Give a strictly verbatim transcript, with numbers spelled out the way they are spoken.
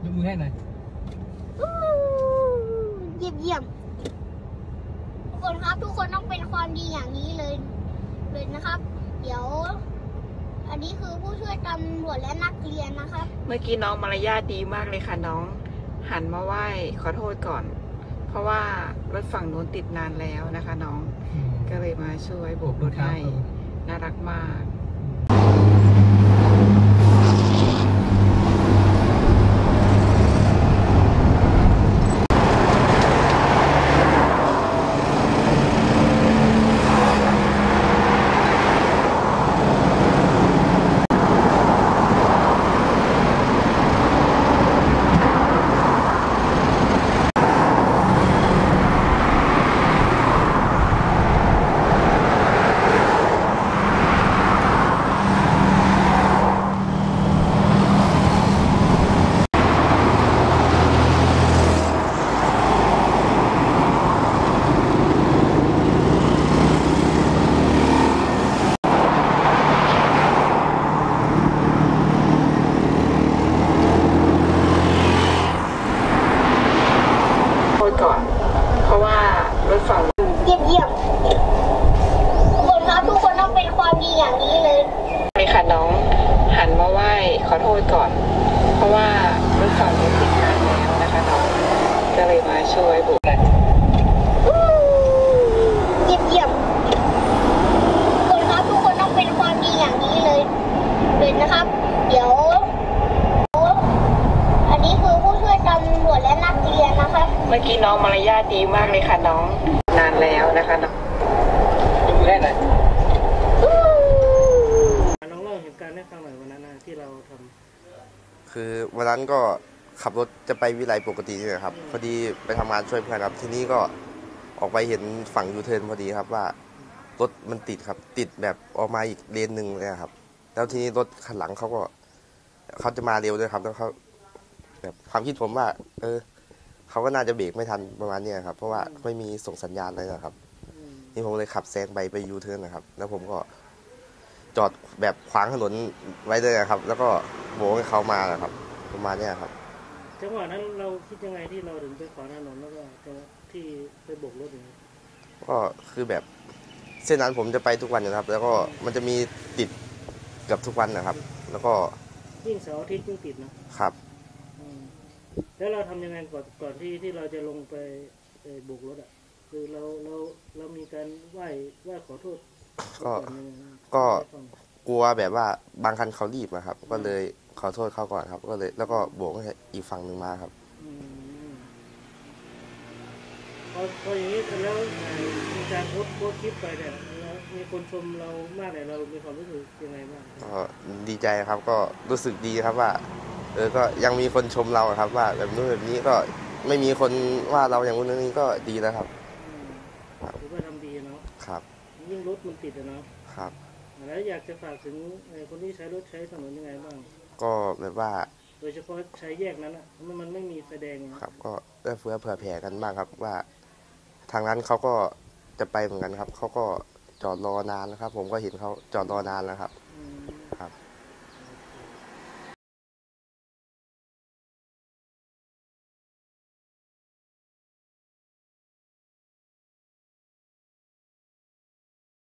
กมือให้หน่อยเยี่ยมเยี่ยมทุกคนครับทุกคนต้องเป็นความดีอย่างนี้เลยเลยนะครับ เดี๋ยวอันนี้คือผู้ช่วยตำรวจและนักเรียนนะครับเมื่อกี้น้องมารยาทดีมากเลยค่ะน้องหันมาไหว้ขอโทษก่อนเพราะว่ารถฝั่งนู้นติดนานแล้วนะคะน้องก็เลยมาช่วยโบกรถให้น่ารักมากก่อนเพราะว่ารถฝั่งเยี่ยมเยี่ยมทุกคนครับทุกคนต้องเป็นความดีอย่างนี้เลยเลยค่ะน้องหันมาไหว้ขอโทษก่อนเพราะว่ารถฝั่งนู้นติดนานแล้วนะคะน้องก็เลยมาช่วยโบกเยี่ยมเยี่ยมทุกคนครับทุกคนต้องเป็นความดีอย่างนี้เลยเลยนะครับ เดี๋ยวอันนี้คือผู้ช่วยตำรวจและนักเรียนนะครับเมื่อกี้น้องมารยาทดีมากเลยค่ะน้องนานแล้วนะคะน้องยกมือให้หน่อยน้องเล่าเหตุการณ์ให้ฟังหน่อยวันนั้นที่เราทำคือวันนั้นก็ขับรถจะไปวิไลปกตินี่แหละครับพอดีไปทำงานช่วยเพื่อนครับทีนี้ก็ออกไปเห็นฝั่งยูเทิร์นพอดีครับว่ารถมันติดครับติดแบบออกมาอีกเลนหนึ่งเลยครับแล้วทีนี้รถคันหลังเขาก็เขาจะมาเร็วด้วยครับแล้วเขาแบบความคิดผมว่าเออเขาก็น่าจะเบรกไม่ทันประมาณนี้ครับเพราะว่าไม่มีส่งสัญญาณเลยนะครับนี่ผมเลยขับแซงไปไปยูเทิร์นนะครับแล้วผมก็จอดแบบขวางถนนไว้เลยครับแล้วก็โบกให้เขามานะครับประมาณนี้ครับจังหวะนั้นเราคิดยังไงที่เราถึงไปขวางถนนแล้วก็ที่ไปโบกรถอย่างนี้ก็คือแบบเส้นนั้นผมจะไปทุกวันนะครับแล้วก็มันจะมีติดเกือบทุกวันนะครับแล้วก็ยิ่งเสาร์อาทิตย์ยิ่งติดนะครับแล้วเราทำยังไงก่อนก่อนที่ที่เราจะลงไปโบกรถอ่ะคือเราเราเรามีการไหว้ไหว้ขอโทษก็ก็กลัวแบบว่าบางคันเขารีบนะครับก็เลยขอโทษเขาก่อนครับก็เลยแล้วก็โบกให้อีกฝั่งหนึ่งมาครับพอพออย่างนี้แล้วมีการโพสต์โพสต์คลิปไปเนี่ยแล้วมีคนชมเรามากเลยเรามีความรู้สึกยังไงบ้างก็ดีใจครับก็รู้สึกดีครับว่าเออก็ยังมีคนชมเราครับว่าแบบนู้นแบบนี้ก็ไม่มีคนว่าเราอย่างนู้นนี้ก็ดีแล้วครับถือว่าทำดีเนาะครับยิ่งรถมันติดเนาะครับแล้วอยากจะฝากถึงคนที่ใช้รถใช้ถนนยังไงบ้างก็แบบว่าโดยเฉพาะใช้แยกนั้นอ่ะมันมันไม่มีไฟแดงครับก็เอื้อเฟื้อเผื่อแผ่กันบ้างครับว่าทางนั้นเขาก็จะไปเหมือนกันครับเขาก็จอดรอนานนะครับผมก็เห็นเขาจอดรอนานแล้วครับ